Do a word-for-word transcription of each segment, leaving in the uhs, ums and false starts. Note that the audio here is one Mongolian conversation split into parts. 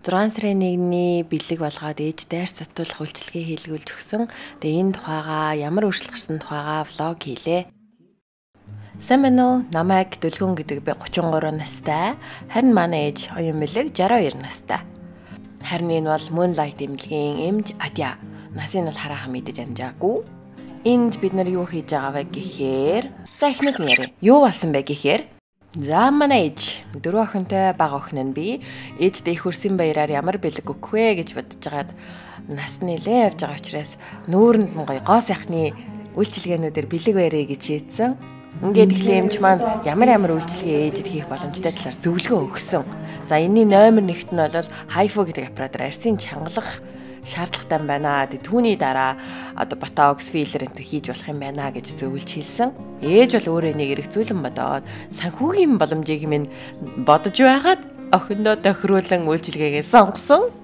зургаан сарын нэгний бэлэг болгоод ээж дайрч татуулах үйлчилгээ хийлгүүлж өгсөн. Тэгээ энэ тухайгаа ямар өөрчлөлт гарсан тухайгаа влог хийлээ. Сайн байна уу? Намайг Дөлгөн гэдэг би гучин гурав настай. Харин манай ээж оюун бэлэг жаруу хоёр настай. Харин энэ бол Moonlight эмнэлгийн эмч Адя. Насыг нь бол хараахан мэдэж амжаагүй. Энд бид нар юу хийж байгаа вэ гэхээр за эхнээс нь ярив. Юу болсон бэ гэхээр за манай ээж дөрөв охинтой бага охин нь би ээжтэй их хөрсөн баяраар ямар бэлэг өгөх вэ гэж бодож байгаад нас нэлээ явж байгаа учраас нүүрэнд нь гоё гоо сайхны үйлчилгээнүүдээр бэлэг барья гэж шийдсэн. Ингээд ихлэ эмч маань ямар ямар үйлчилгээ ээжэд хийх боломжтой талаар зөвлөгөө өгсөн. За энэний номер нэгт нь бол хайфо гэдэг аппаратаар арсын чангалах шаардлагатай байна. Тэг түүний дараа одоо ботокс филлер энэ хийж болох юм байна гэж зөвлөж хэлсэн. Ээж бол өөрөө нэг эргцүүлэн бодоод санхүүгийн боломжийг минь бодож байгаад охиндоо тохируулан үйлчилгээгээ сонгосон.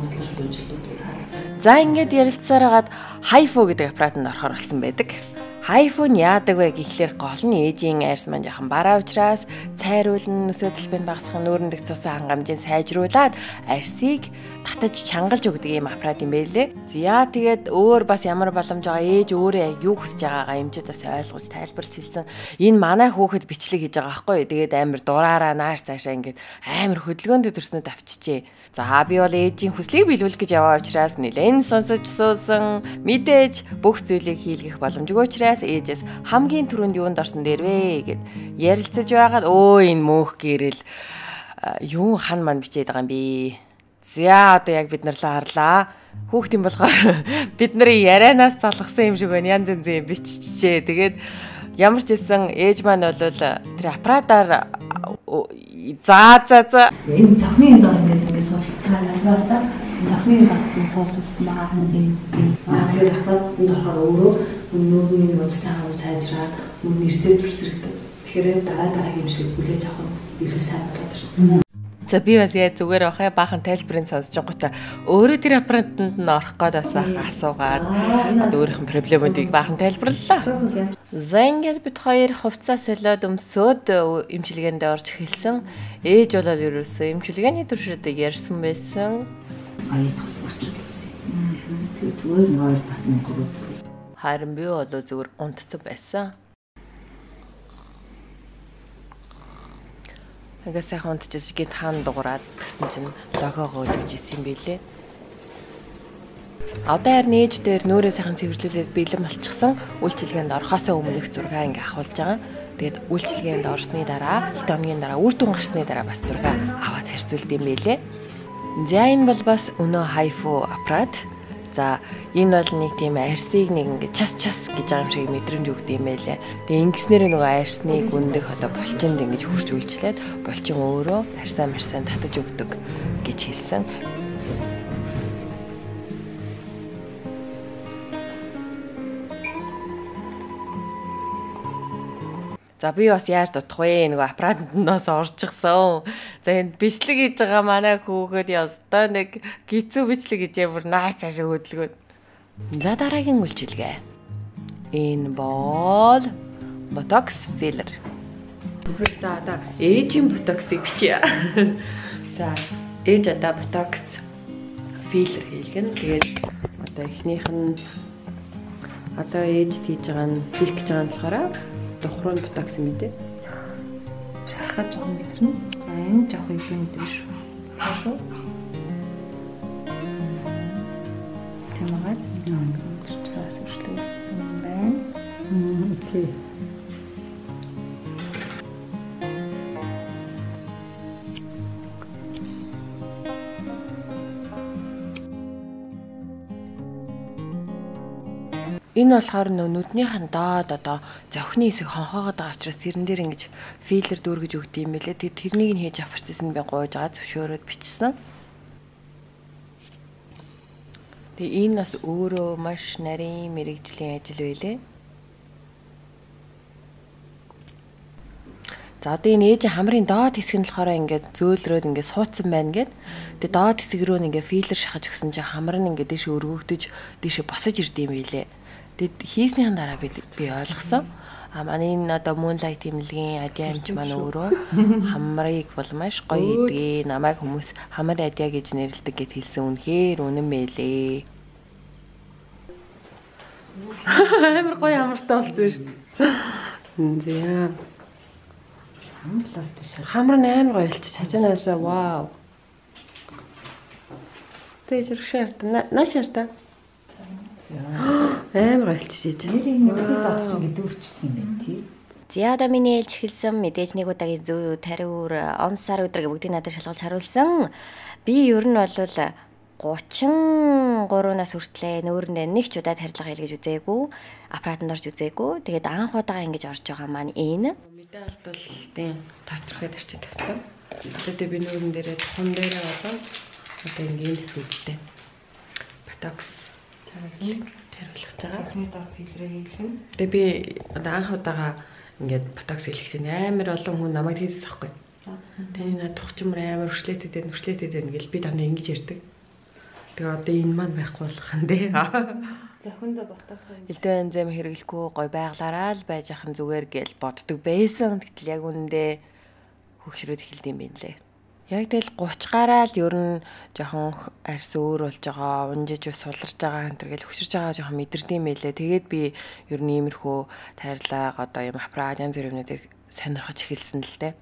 За ингээд ярилцсаар хагаад хайфо гэдэг аппаратанд орохоор болсон байдаг. Хайфон яадаг вэ гэхлээр гол нь ээжийн айрс маань жоохон бараа учраас цайруулна, нөсөөдөлбөнд багасгах нүүрэндх цусан хангамжийг сайжруулад айрсыг татаж чангалж өгдөг юм аппарат юм байлээ. За тэгээд өөр бас ямар боломж байгаа ээж өөрөө юу хүсэж байгаагаа эмчид бас ойлгуулж тайлбарлаж хэлсэн. Энэ манай хүүхэд бичлэг хийж байгаа байхгүй. Тэгээд амар дураараа нааш цаашаа ингээд амар хөдөлгөөнд төрснөд авчижээ. За би бол ээжийн хүслийг биелүүлэх гэж яваа учраас нэлээд сонсож суусан. Мэдээж бүх зүйлийг хийлгэх боломжгүй учраас ээжээс хамгийн түрүүнд юунд орсон дээр вэ гэд ярилцаж байгаад өө энэ мөнх гэрэл юу хан маань бичээд байгаа юм би. За одоо яг бид нар л харлаа. Хүүхдийн болохоор бид нарын ярианаас залгасан юм шиг байна. Янз янз юм биччихээ. Тэгээд ямар ч хэлсэн ээж маань бол тэр аппаратаар за за за энэ захны дор ингээд ингээд суултаа нарваа захны батны суултсан байгаа юм. Аа тэгэхээр аппарат нөхөр өөрөө өнөөгийн үдсаа сайжраад мөн нэрцээ төрсөрөгдөв. Тэгэхээр дараа дараагийн юм шиг хүлээж авах нь илүү сайн болоод байна. За би бас яа зүгээр авахаа баахан тайлбарыг сонсож байгаатай өөрөө тэр аппаратанд нь орох гээд бас баахан асуугаад одоо өөрийнх нь проблемуудыг баахан тайлбарлалаа. За ингээд бид хоёр хувцас солиод өмсөөд эмчилгээнд орж эхэлсэн. Ээж болоод ерөөсөө эмчилгээний туршид ярьсан байсан. Аяд болчихсон. Тэр зүгээр нойр батны гурав. Харин би бол зүгээр унтцсан байсан. Ингээ сайхан унтчихсан гээд хаан дуурайд гэсэн чинь логогоо үлгэж исэн юм билээ. Одоо харин ээж дээр нүүрээ сайхан цэвэрлүүлээд бэлэн болчихсон. Үйлчилгээнд орохоосоо өмнөх зургаа ингээ ахуулж байгаа. Тэгээд үйлчилгээнд орсны дараа хэд хоногийн дараа үр дүн гарсны дараа бас зургаа аваад харьцуулд юм билээ. За энэ бол бас өнөө хайфо аппарат. За энэ бол нэг тийм арсыг нэг ингээ час час гэж байгаа юм шиг мэдрэмж өгдөг юм байлээ. Тэгээ ингэснээр нөгөө арсны гүндэх одоо булчинд ингэж хурж үйлчлээд булчин өөрөө арсаа марсаа татаж өгдөг гэж хэлсэн. За би бас яаж дутах вэ? Нөгөө аппаратандаас орчихсон. За энэ бичлэг хийж байгаа манай хүүхэд ёстой нэг гизүү бичлэг хийж бүр нааш цаашаа хөдөлгөөд. За дараагийн үйлчилгээ. Энэ бол ботокс филлер. За одоо ээжийн ботоксыг бичье. За ээж одоо ботокс филлер хийлгэн. Тэгээд одоо эхнийх нь одоо ээж хийж байгаа нь хийх гэж байгаа нь болохоор дохроо ботокс юм дээ. Шахах жоохон мэдэрнэ. Аа жоохон их юм дээ шүү. Хашуу. Тэмээд нэг чаас ушлсан байна. Мм окей. Энэ болохоор нүднийхэн доод одоо зохины хэсэг хонхоогоод байгаа учраас тэрэн дээр ингэж филлер дүүргэж өгд юм байлээ. Тэгээд тэрнийг нь хийж авчирсан би гуйж байгаа зөвшөөрөөд бичсэн. Тэгээд энэ бас өөрөө маш нарийн мэрэгжлийн ажил байлээ. За одоо энэ ээжийн хамрын доод хэсэг нь болохоор ингээд зөөлрөөд ингээд суудсан байна гэд. Тэгээд доод хэсэг рүү ингээд филлер шахаж өгсөн чинь хамар нь ингээд дэше өргөгдөж дэше босож ирд юм байлээ. Тэгэд хийснийхэн дараа би би ойлгосон. А манай энэ одоо Moonlight имлэгийн Адя амч маань өөрөө хамрыг бол маш гоё хийдэг. Намайг хүмүүс хамар Адя гэж нэрлэдэг гэд хэлсэн үнэхээр үнэн мэлээ. Амар гоё хамартай болсон шүү дээ. Зэ. Хамтлаас тийш. Хамар амар гоё болчих. Хажуунаасаа вау. Тэгж өршөөрт нааш шарта. Амар болчих. Нэрийг нэг бодож ингэ дүүрчдэг юм байна тий. За одоо миний ээлж эхэлсэн мэдээж нэг удаагийн зүү тариур он сар өдрийг бүгдийг надад шалгуулж харуулсан. Би ер нь бол гучин гураас хүртлээ нөөрэндээ нэг ч удаа тарилга хийлгэж үзээгүй, аппаратанд орж үзээгүй. Тэгээд анх удаага ингэж орж байгаа маань энэ. Мэдээ алдвал тийм тас түрхээд арчиж тавьсан. Тэгээд би нүүрэн дээрээ том дээрээ болоод одоо ингэ энэ сүдтэй. Botox тариулах тариулах байгаа. Эхний дор филрээ хийлгэн. Тэгээд би одоо анх удаага ингээд Botox хийлгэсэн амар олон хүн намайг хийсэн байхгүй. Тэгээд над тухчмар амар өршлээтэй дээр өршлээтэй дээр ингээл би дандаа ингэж ярьдаг. Тэгээ одоо энэ маань байхгүй болох юм дээ. Зохиндоо Botox. Элдэн энзем хэрэглэхгүй гой байглаараа л байж ахын зүгээр гэж боддог байсан. Гэтэл яг үүндээ хөгшрөөд эхэлдэм юм лээ. Яг тэгэл гуч гараал ер нь жоохон арьс өөр болж байгаа, унжиж ус суларж байгаа энэ гэл хөширж байгаа жоохон мэдэрдэм байлээ. Тэгээд би ер нь иймэрхүү тайрлага одоо юм аппарат янз бүр юмнуудыг сонирхож эхэлсэн л дээ.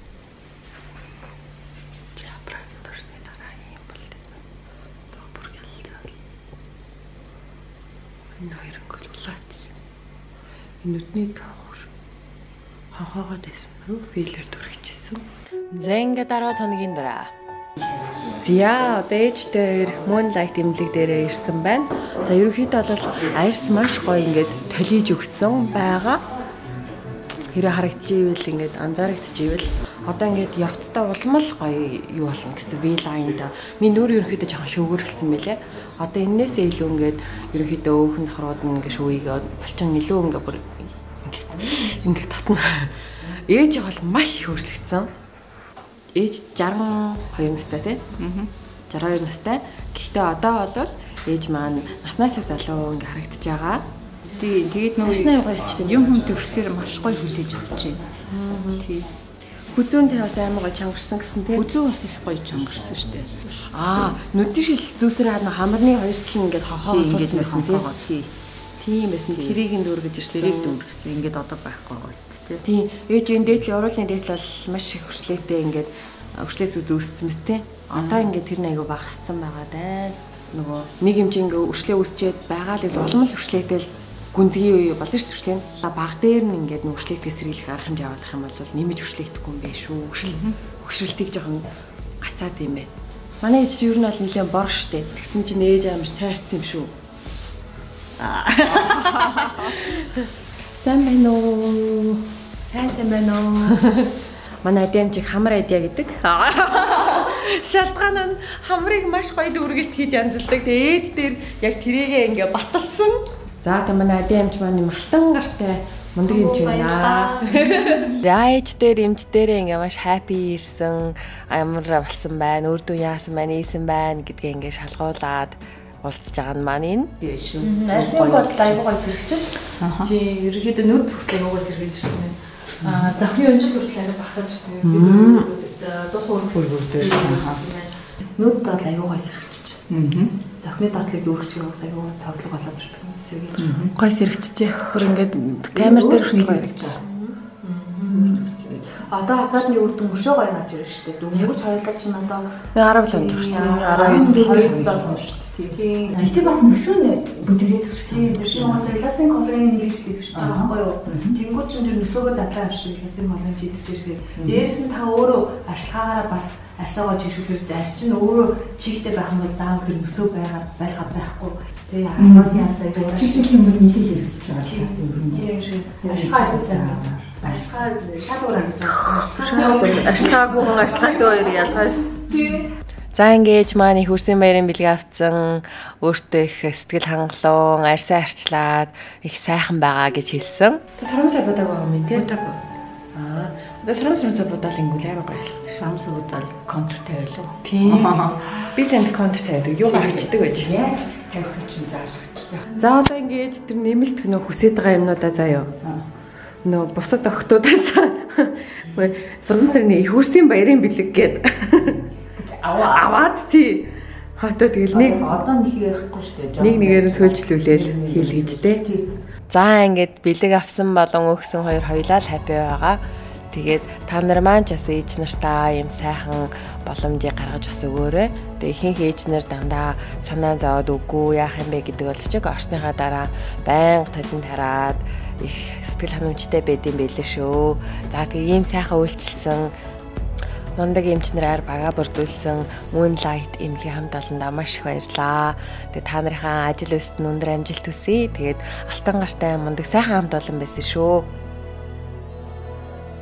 Нойргол улаац. Нүдний тохор хахаагаад байсан рүү филер түрхчихсэн. За ингээд дараа хоногийн дараа. Зя одоо ээжтэй Moonlight имлэг дээрээ ирсэн байна. За ерөнхийдөө бол арьс маш гоё ингээд толиж өгсөн байгаа. Хэрэг харагдчихвэл ингээд анзаарагдчихвэл одоо ингээд явцдаа улмал гоё юу болно гэсэн V-line-да. Миний нүүр ерөнхийдөө жоохон шөвгөрлсөн мөлий. Одоо энээсээ илүү ингээд ерөнхийдөө өөхөн нохрууд нь ингээд шүүгээд булчин илүү ингээд бүр ингээд ингээд татна. Ээж бол маш их өөрчлөгдсөн. Ээж жарган хоёр настай тий. Аа. жарган хоёр настай. Гэхдээ одоо бол ээж маань наснаас их залуу ингээд харагдаж байгаа. Тий, тэгээд нөгөө насны гоёчтой юм хүм төвшгээр маш гоё хүлээж авч байна. Тий. Хүзүүнтэй бас амар гоё чангарсан гэсэн тий. Хүзүү бас их гоё чангарсан шүү дээ. Аа, нүдэн шил зүүсээр харна хамарны хоёр талын ингээд хохоо суулсан байсан тий. Тийм байсан. Тэрийг нь дүүргэж ирсэн. Тэрийг дүүргэсэн. Ингээд одоо байхгүй гоё тий. Тийм. Ээж энэ дээдлийн уруулын дээдл бол маш их хөршлөөтэй ингээд хөршлөөс үүссэн мэт тий. Одоо ингээд тэр нэг аягүй багассан байгаа даа. Нөгөө нэг хэмжээ ингээд өршлөө үсчээд байгаа л улмал хөршлөөтэй л гүнзгий үе болно шүү дээ. Баг дээр нь ингээд нүршлэгтээ сэргийлэх арга хэмжээ авах юм бол нэмэж хүршлэгдэхгүй юм биш шүү. Хөршрөлтийг жоохон гацаад юм байна. Манай ээж ер нь бол нэлээд бор штэ. Тэгсэн чинь ээж амар тайрсан юм шүү. Сайн байна уу? Сайн сайн байна уу? Манай адимчиг хамар адиа гэдэг. Шалтгаан нь хамрыг маш гоё дүүргэлт хийж анзалдаг. Тэгээ ээж дээр яг тэрийгээ ингээ баталсан. За тэгээ манай адимч маань мартан гартай мундаг юмч байна. За ээж дээр эмч дээрээ ингээ маш happy ирсэн, амар болсон байна. Үрдүн яасан байна, ийсэн байна гэдгээ ингээ шалгуулад уулзж байгаа нь маань энэ. Тийм шүү. Нарсны бодол аягүй гоё сэргэж. Тийм ерөөхдөө нүд хүртэл аягүй гоё сэргэж ирсэн байна. Аа завхны өнжил хүртэл аягүй багасаад ирсэн юм. Духуу хөргөдөө. Нүд бол аягүй гоё сэргэж. Аа. Завхны дотлыг дүүрчих бас аягүй цоглог болоод ирдэг юм сэргэж. Гоё сэргэж. Хөр ингээд камер дээр хүртэл гоё гэж. Одоо аппаратны үр дүн өшөө гоё гарч ирж штэ. Дөнгөж хоёулаа чинь одоо арав л онцлог штэ. арав бол штэ. Тийм. Гэтэ бас нөсөө бүдрээх гэсэн. Тэр чинь бас эластин коллаген нэгжтэй гэж байгаа байхгүй юу? Тэнгүүд чинь тэр нөсөөгөө задлаа авшиг эластин коллаген чийдэж ирэхээр дээрс нь та өөрөө арчлагаараа бас арсаагаа жишүүлээд арч чинь өөрөө чигтэй байх юм бол заавал тэр нөсөө байгаа байхад байхгүй. Тэгээ арманы арсаа өөрөө чигшлийн юм нэлээд хэрэгжиж байгаа. Тийм шүү. Арчлагаа хийсэн. Арчлагаа шалгуур гэж байгаа. Арчлагаагүй хүн арчлагаатай хоёр ялгаа шүү. Тийм. За ингэж маань их хөрсөн баярын бэлгээ авцсан өөртөө их сэтгэл хангалуун арьсаа арчлаад их сайхан байгаа гэж хэлсэн. Тэ сарамсаа будааг байгаа юм тий. Аа. Одоо сарамсаа будаал ингүүл амар гоё. Сарамсаа будаал контр тавилаа. Тийм. Би танд контр тавиадаг. Юу гарчдаг байж. Яаж тавих чинь заалгах. За одоо ингэж тэр нэмэлт хөнөө хүсэж байгаа юмнуудаа заяа. нөө бусад охтуудаас сургууль сарны их үрсийн баярын бэлэг гээд аваад тий хатаа тэгэл нэг одоо нэг яахгүй шүү дээ. Нэг нэгээр нь сөйлжлүүлээл хийлгэж дээ. За ингээд бэлэг авсан болон өгсөн хоёр хоёлаа л хаппи байгаа. Тэгээд та нар маань ч бас ээж нартаа юм сайхан боломжийг гаргаж бас өгөөрэй. Тэгээд ихэнх ээж нар дандаа санаа зовоод үгүй яах юм бэ гэдэг боловч орсныхаа дараа байнга талент хараад их сэтгэл ханамжтай байдсан байлээ шүү. За тэгээд ийм сайхан үйлчилсэн мундаг эмчнэрээр бага бүрдүүлсэн Moonlight эмнэлгийн хамт олондоо маш их баярлаа. Тэгээд та нарынхаа ажил өсөлт нь өндөр амжилт хүсье. Тэгээд алтан гартай мундаг сайхан хамт олон байсан шүү.